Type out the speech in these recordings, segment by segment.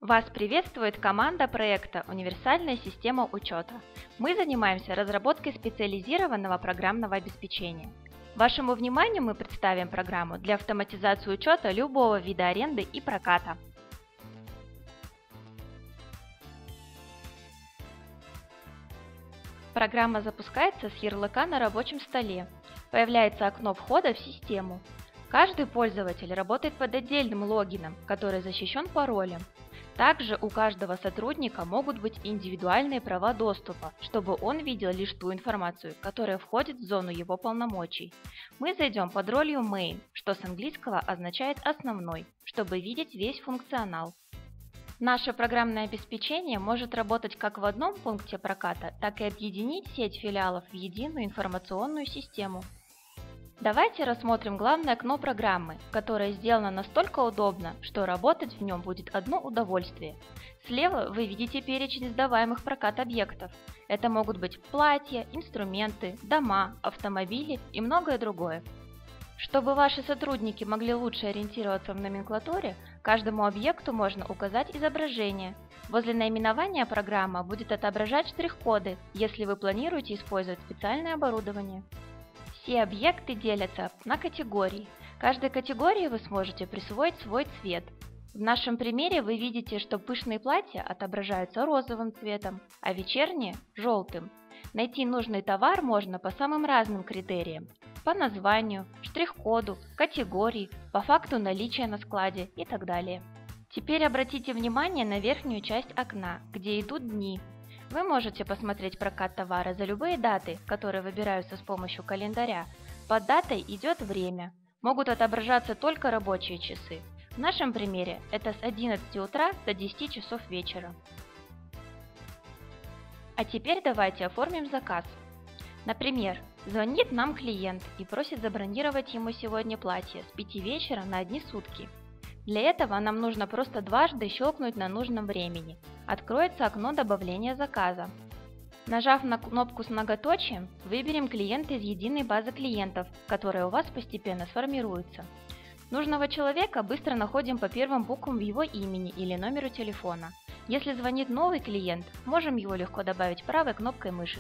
Вас приветствует команда проекта «Универсальная система учета». Мы занимаемся разработкой специализированного программного обеспечения. Вашему вниманию мы представим программу для автоматизации учета любого вида аренды и проката. Программа запускается с ярлыка на рабочем столе. Появляется окно входа в систему. Каждый пользователь работает под отдельным логином, который защищен паролем. Также у каждого сотрудника могут быть индивидуальные права доступа, чтобы он видел лишь ту информацию, которая входит в зону его полномочий. Мы зайдем под ролью Main, что с английского означает «основной», чтобы видеть весь функционал. Наше программное обеспечение может работать как в одном пункте проката, так и объединить сеть филиалов в единую информационную систему. Давайте рассмотрим главное окно программы, которое сделано настолько удобно, что работать в нем будет одно удовольствие. Слева вы видите перечень сдаваемых в прокат объектов. Это могут быть платья, инструменты, дома, автомобили и многое другое. Чтобы ваши сотрудники могли лучше ориентироваться в номенклатуре, каждому объекту можно указать изображение. Возле наименования программа будет отображать штрих-коды, если вы планируете использовать специальное оборудование. Все объекты делятся на категории. Каждой категории вы сможете присвоить свой цвет. В нашем примере вы видите, что пышные платья отображаются розовым цветом, а вечерние – желтым. Найти нужный товар можно по самым разным критериям – по названию, штрих-коду, категории, по факту наличия на складе и так далее. Теперь обратите внимание на верхнюю часть окна, где идут дни. Вы можете посмотреть прокат товара за любые даты, которые выбираются с помощью календаря. Под датой идет время. Могут отображаться только рабочие часы. В нашем примере это с 11 утра до 10 часов вечера. А теперь давайте оформим заказ. Например, звонит нам клиент и просит забронировать ему сегодня платье с 5 вечера на одни сутки. Для этого нам нужно просто дважды щелкнуть на нужном времени. Откроется окно добавления заказа. Нажав на кнопку с многоточием, выберем клиента из единой базы клиентов, которая у вас постепенно сформируется. Нужного человека быстро находим по первым буквам в его имени или номеру телефона. Если звонит новый клиент, можем его легко добавить правой кнопкой мыши.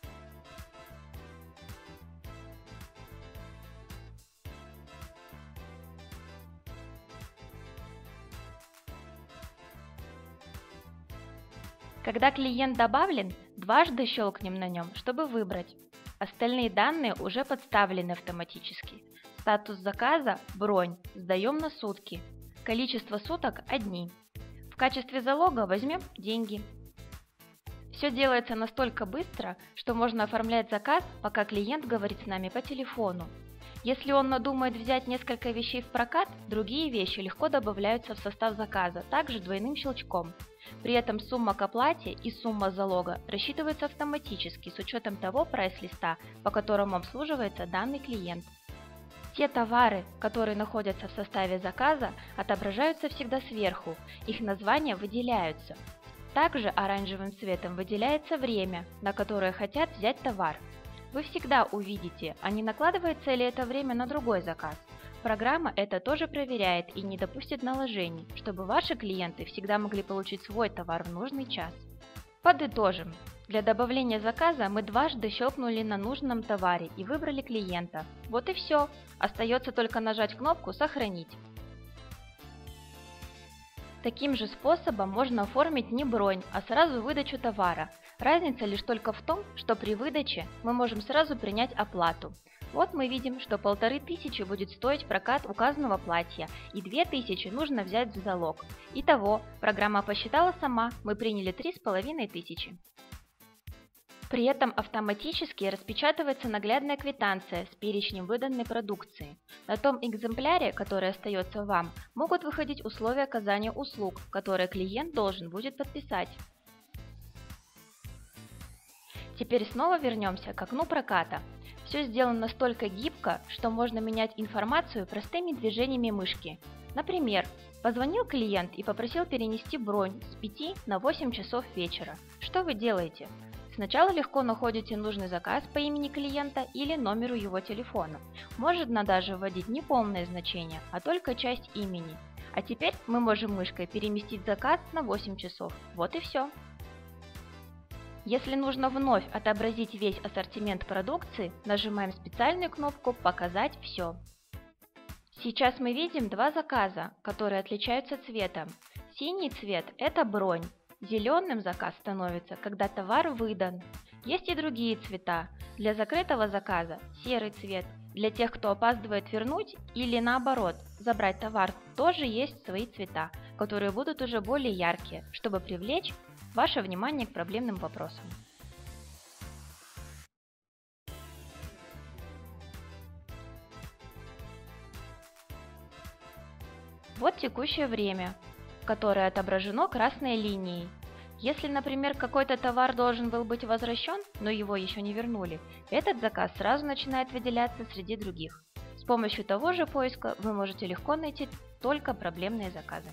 Когда клиент добавлен, дважды щелкнем на нем, чтобы выбрать. Остальные данные уже подставлены автоматически. Статус заказа – бронь, сдаем на сутки. Количество суток – одни. В качестве залога возьмем деньги. Все делается настолько быстро, что можно оформлять заказ, пока клиент говорит с нами по телефону. Если он надумает взять несколько вещей в прокат, другие вещи легко добавляются в состав заказа, также двойным щелчком. При этом сумма к оплате и сумма залога рассчитываются автоматически с учетом того прайс-листа, по которому обслуживается данный клиент. Те товары, которые находятся в составе заказа, отображаются всегда сверху, их названия выделяются. Также оранжевым цветом выделяется время, на которое хотят взять товар. Вы всегда увидите, а не накладывается ли это время на другой заказ. Программа это тоже проверяет и не допустит наложений, чтобы ваши клиенты всегда могли получить свой товар в нужный час. Подытожим. Для добавления заказа мы дважды щелкнули на нужном товаре и выбрали клиента. Вот и все. Остается только нажать кнопку «Сохранить». Таким же способом можно оформить не бронь, а сразу выдачу товара. Разница лишь только в том, что при выдаче мы можем сразу принять оплату. Вот мы видим, что 1500 будет стоить прокат указанного платья и 2000 нужно взять в залог. Итого, программа посчитала сама, мы приняли 3500. При этом автоматически распечатывается наглядная квитанция с перечнем выданной продукции. На том экземпляре, который остается вам, могут выходить условия оказания услуг, которые клиент должен будет подписать. Теперь снова вернемся к окну проката. Все сделано настолько гибко, что можно менять информацию простыми движениями мышки. Например, позвонил клиент и попросил перенести бронь с 5 на 8 часов вечера. Что вы делаете? Сначала легко находите нужный заказ по имени клиента или номеру его телефона. Можно даже вводить не полное значение, а только часть имени. А теперь мы можем мышкой переместить заказ на 8 часов. Вот и все. Если нужно вновь отобразить весь ассортимент продукции, нажимаем специальную кнопку «Показать все». Сейчас мы видим два заказа, которые отличаются цветом. Синий цвет – это бронь. Зеленым заказ становится, когда товар выдан. Есть и другие цвета. Для закрытого заказа – серый цвет. Для тех, кто опаздывает вернуть или наоборот, забрать товар, тоже есть свои цвета, которые будут уже более яркие, чтобы привлечь ваше внимание к проблемным вопросам. Вот текущее время, которое отображено красной линией. Если, например, какой-то товар должен был быть возвращен, но его еще не вернули, этот заказ сразу начинает выделяться среди других. С помощью того же поиска вы можете легко найти только проблемные заказы.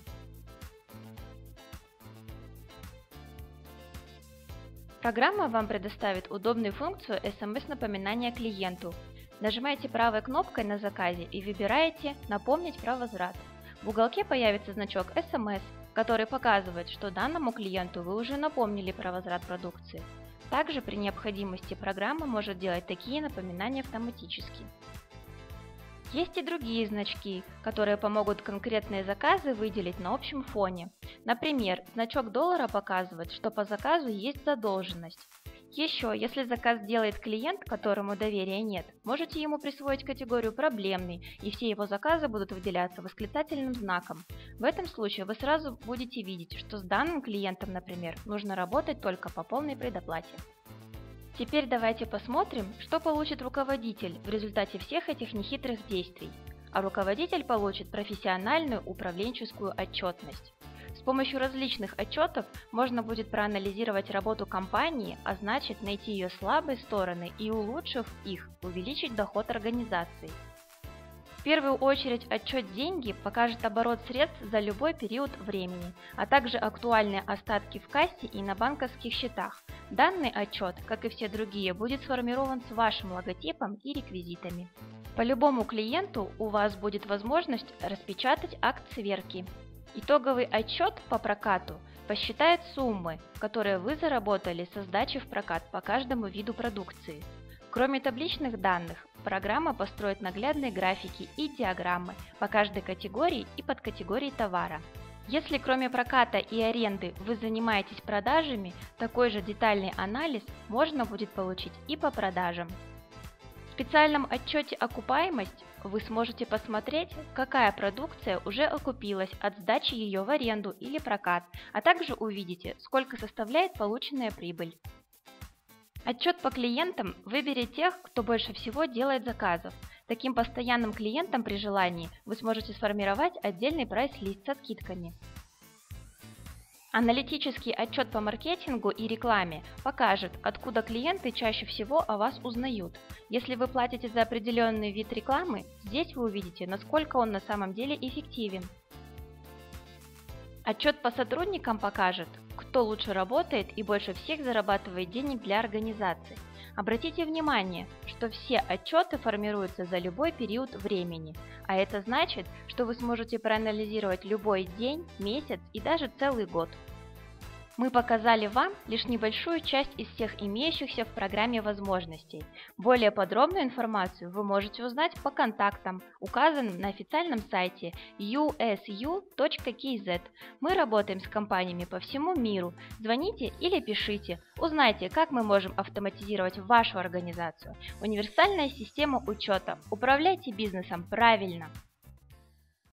Программа вам предоставит удобную функцию SMS-напоминания клиенту. Нажимаете правой кнопкой на заказе и выбираете «Напомнить про возврат». В уголке появится значок SMS, который показывает, что данному клиенту вы уже напомнили про возврат продукции. Также при необходимости программа может делать такие напоминания автоматически. Есть и другие значки, которые помогут конкретные заказы выделить на общем фоне. Например, значок доллара показывает, что по заказу есть задолженность. Еще, если заказ делает клиент, которому доверия нет, можете ему присвоить категорию «проблемный», и все его заказы будут выделяться восклицательным знаком. В этом случае вы сразу будете видеть, что с данным клиентом, например, нужно работать только по полной предоплате. Теперь давайте посмотрим, что получит руководитель в результате всех этих нехитрых действий. А руководитель получит профессиональную управленческую отчетность. С помощью различных отчетов можно будет проанализировать работу компании, а значит найти ее слабые стороны и, улучшив их, увеличить доход организации. В первую очередь отчет «Деньги» покажет оборот средств за любой период времени, а также актуальные остатки в кассе и на банковских счетах. Данный отчет, как и все другие, будет сформирован с вашим логотипом и реквизитами. По любому клиенту у вас будет возможность распечатать акт сверки. Итоговый отчет по прокату посчитает суммы, которые вы заработали со сдачи в прокат по каждому виду продукции. Кроме табличных данных, программа построит наглядные графики и диаграммы по каждой категории и подкатегории товара. Если кроме проката и аренды вы занимаетесь продажами, такой же детальный анализ можно будет получить и по продажам. В специальном отчете «Окупаемость» вы сможете посмотреть, какая продукция уже окупилась от сдачи ее в аренду или прокат, а также увидите, сколько составляет полученная прибыль. Отчет по клиентам выберет тех, кто больше всего делает заказов. Таким постоянным клиентам при желании вы сможете сформировать отдельный прайс-лист со скидками. Аналитический отчет по маркетингу и рекламе покажет, откуда клиенты чаще всего о вас узнают. Если вы платите за определенный вид рекламы, здесь вы увидите, насколько он на самом деле эффективен. Отчет по сотрудникам покажет, кто лучше работает и больше всех зарабатывает денег для организации. Обратите внимание, что все отчеты формируются за любой период времени, а это значит, что вы сможете проанализировать любой день, месяц и даже целый год. Мы показали вам лишь небольшую часть из всех имеющихся в программе возможностей. Более подробную информацию вы можете узнать по контактам, указанным на официальном сайте usu.kz. Мы работаем с компаниями по всему миру. Звоните или пишите. Узнайте, как мы можем автоматизировать вашу организацию. Универсальная система учета. Управляйте бизнесом правильно.